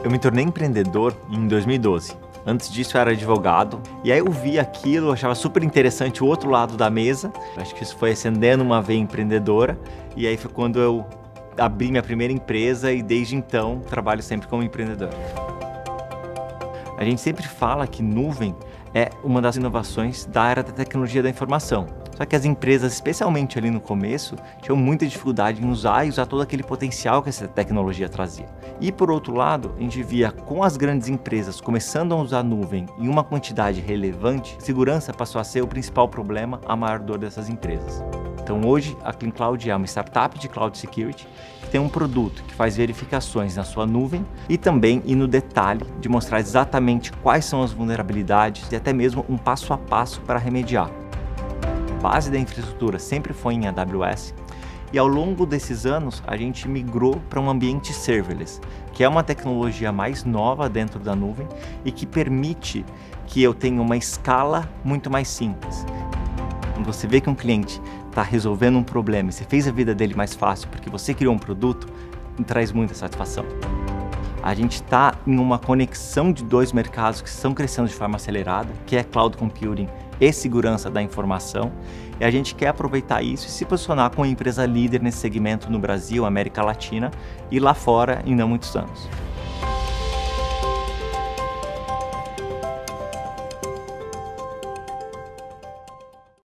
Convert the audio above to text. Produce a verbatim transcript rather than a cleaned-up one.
Eu me tornei empreendedor em dois mil e doze. Antes disso eu era advogado, e aí eu vi aquilo, eu achava super interessante o outro lado da mesa. Acho que isso foi acendendo uma veia empreendedora, e aí foi quando eu abri minha primeira empresa e desde então trabalho sempre como empreendedor. A gente sempre fala que nuvem é uma das inovações da era da tecnologia da informação. Só que as empresas, especialmente ali no começo, tinham muita dificuldade em usar e usar todo aquele potencial que essa tecnologia trazia. E por outro lado, a gente via com as grandes empresas começando a usar nuvem em uma quantidade relevante, segurança passou a ser o principal problema, a maior dor dessas empresas. Então hoje a CleanCloud é uma startup de Cloud Security que tem um produto que faz verificações na sua nuvem e também ir no detalhe de mostrar exatamente quais são as vulnerabilidades e até mesmo um passo a passo para remediar. A base da infraestrutura sempre foi em A W S e ao longo desses anos a gente migrou para um ambiente serverless, que é uma tecnologia mais nova dentro da nuvem e que permite que eu tenha uma escala muito mais simples. Quando você vê que um cliente está resolvendo um problema e você fez a vida dele mais fácil porque você criou um produto, traz muita satisfação. A gente está em uma conexão de dois mercados que estão crescendo de forma acelerada, que é Cloud Computing e segurança da informação, e a gente quer aproveitar isso e se posicionar como empresa líder nesse segmento no Brasil, América Latina e lá fora em não muitos anos.